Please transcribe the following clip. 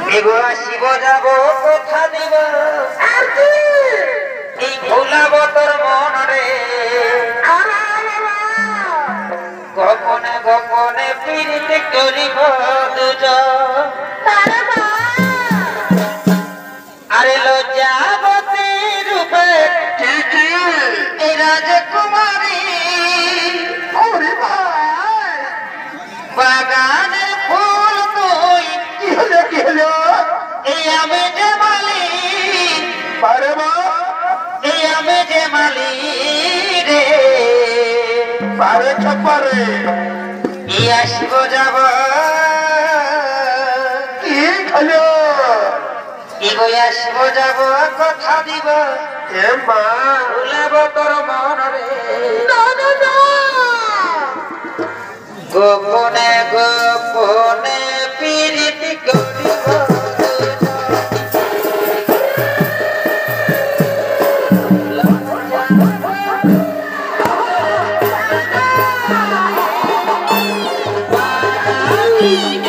এগো আসিব যাব কথা দিব এই ভোলাব তোর মনরে গোপনে গোপনে প্রীতি করিব দুজন আরে লজ্জাবতী রূপে এই রাজকুমারী বাগানের ফুল তুই কি হলো এই আমি যে মালিক এই আমি যে মালিক রে পারে ছপারে এই আসিব যাব কি হলো এগো আসিব যাব কথা দিব এ মা ভুলাব তোর মনরে গোপনে গোপনে প্রীতি করিব Thank you.